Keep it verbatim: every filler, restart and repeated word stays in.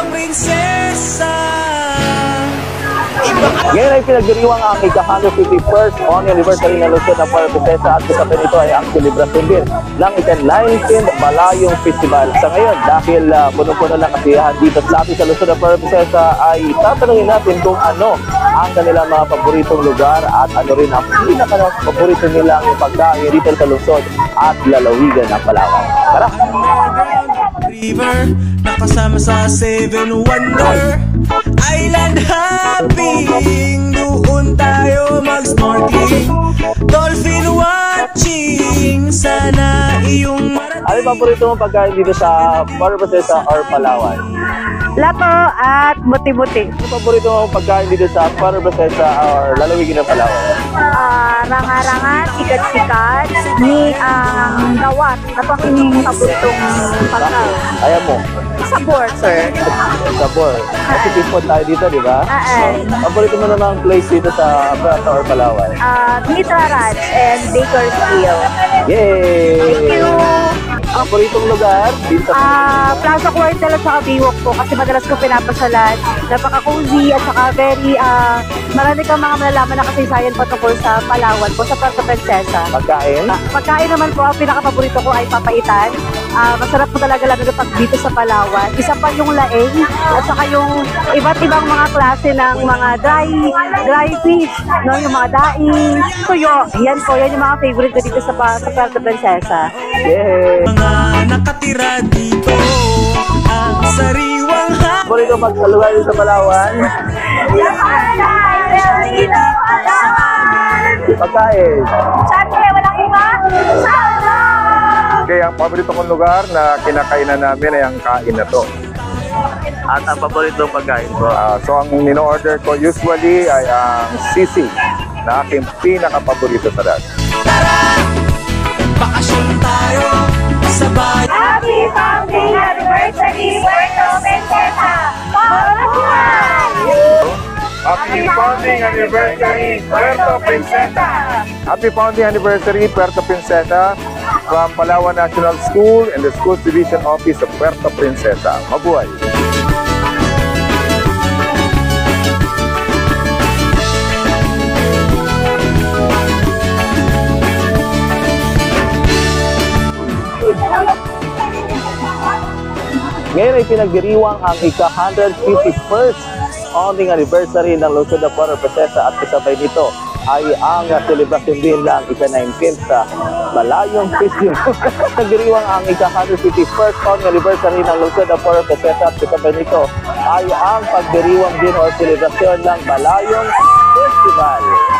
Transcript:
prinsesa. Ngayon ay pinagdiriwang ang ika-one hundred fifty-first on anniversary ng lungsod ng Barone Prinsesa at kasabay nito ay ang celebration din ng ika-nineteenth Balayong Festival. Sa ngayon, dahil uh, puno-puno ng kasiyahan dito sa ating sa lungsod ng Barone Prinsesa, ay tatanungin natin kung ano ang kanilang mga paboritong lugar at ano rin ang pinaka-paborito nilang pagkain dito sa lungsod at lalawigan ng Palawan. Tara! River, nakasama sa Seven Wonder Island hopping, doon tayo mag-snorkeling, dolphin watching, sana iyong marating. Ano yung paborito mong pagkain dito sa Barone Prinsesa or Palawan? Lato at buti-buti. Ano yung paborito mong pagkain dito sa Barone Prinsesa or lalawigan ng Palawan? Uh, ranga-ranga, sikat-sikat, ni ang uh, gawat. At ang inyong paboritong pagkain. Ayaw mo? Sabor, sir. Sabor. Kasi tipon tayo dito, di ba? Uh, Paborito mo namang place dito sa Barone or Palawan? Uh, Mitra Ranch and Baker's Hill. Yay! Thank you! Ang paboritong lugar dito sa uh, Plaza Quartel at saka Biwok po kasi madalas ko pinapasyalan. Napaka-cozy at saka very, uh, marami kang mga malalaman na kasaysayan patungkol sa Palawan po, sa Puerto Princesa. Pagkain? Uh, pagkain naman po, ang pinaka-paborito ko ay papaitan. Uh, masarap po talaga lalo na pag dito sa Palawan. Isa pa yung laing at saka yung iba't ibang mga klase ng mga dry dry fish, no? Yung mga daing, tuyo. Yan po, yan yung mga favorite ko dito sa, sa Puerto Princesa. Yay! Mga nakatira dito ang sariwang ha. Paborito magsaluhan dito sa Palawan? Pagkain? Siyempre, walang iba. Sauna! Kaya ang paborito kong lugar na kinakainan namin ay ang kain na to. At ang paboritong pagkain ko? Uh, so ang nino-order ko usually ay ang sisig na aking pinaka-paborito sa lahat. Tara! Bakasyon tayo sa bayan. Happy founding anniversary, Puerto Princesa! Happy founding anniversary, Puerto Princesa! Happy founding anniversary, Puerto Princesa from Palawan National School and the Schools Division Office of Puerto Princesa. Mabuhay! Ngayon ay pinagdiriwang ang ika-one hundred fifty-first founding anniversary ng lungsod ng Barone Prinsesa at kasabay nito ay ang celebration din ng ika-nineteenth sa Balayong Festival. Nagdiriwang ang ika-one hundred fifty-first founding anniversary ng lungsod ng Barone Prinsesa at kasabay nito ay ang pagdiriwang din o celebration ng Balayong Festival.